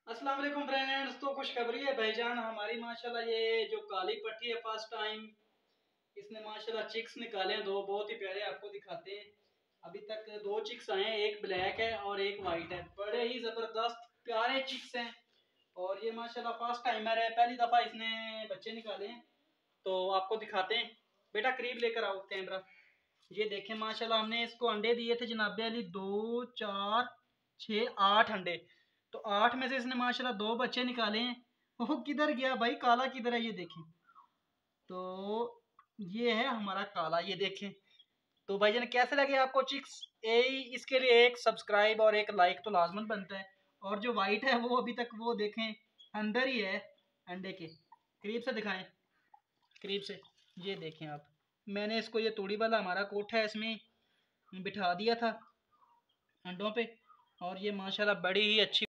अस्सलाम वालेकुम फ्रेंड्स। तो खुशखबरी है भाईजान, हमारी माशाल्लाह ये जो काली पट्टी है फर्स्ट टाइम इसने माशाल्लाह चिक्स निकाले हैं, दो बहुत ही प्यारे, आपको दिखाते हैं। अभी तक दो चिक्स आए हैं, एक ब्लैक है और एक वाइट है, बड़े ही जबरदस्त प्यारे चिक्स हैं। और ये माशाल्लाह फर्स्ट टाइमर है, पहली दफा इसने बच्चे निकाले हैं। तो आपको दिखाते हैं, बेटा करीब लेकर आओ कैमरा। ये देखें माशाल्लाह, हमने इसको अंडे दिए थे जनाबे अली, 2 4 6 8 अंडे। तो 8 में से इसने माशाल्लाह दो बच्चे निकाले हैं। वो किधर गया भाई, काला किधर है, ये देखें। तो ये है हमारा काला, ये देखें। तो भाईजान कैसे लगे आपको चिक्स? इसके लिए एक सब्सक्राइब और एक लाइक तो लाजमन बनता है। और जो वाइट है वो अभी तक वो देखें अंदर ही है अंडे के। करीब से दिखाएं, करीब से। ये देखें आप, मैंने इसको ये तूड़ी वाला हमारा कोठा है इसमें बिठा दिया था अंडों पे। और ये माशाल्लाह बड़ी ही अच्छी